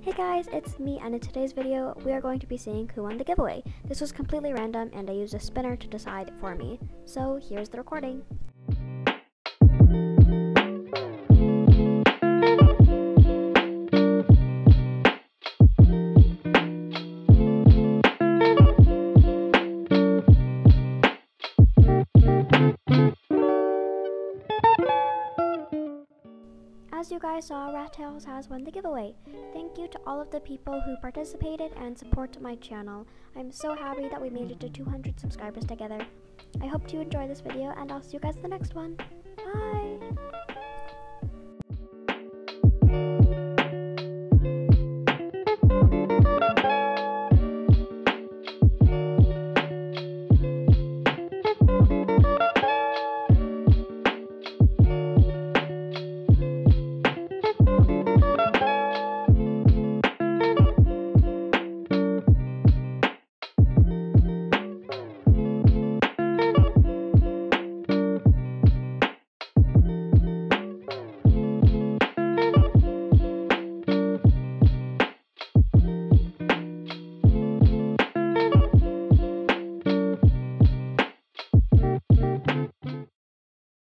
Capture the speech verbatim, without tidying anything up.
Hey guys, it's me, and in today's video, we are going to be seeing who won the giveaway. This was completely random, and I used a spinner to decide for me. So here's the recording. As you guys saw, Rat Tails has won the giveaway. Thank you to all of the people who participated and support my channel. I'm so happy that we made it to two hundred subscribers together. I hope you enjoy this video, and I'll see you guys in the next one. Bye!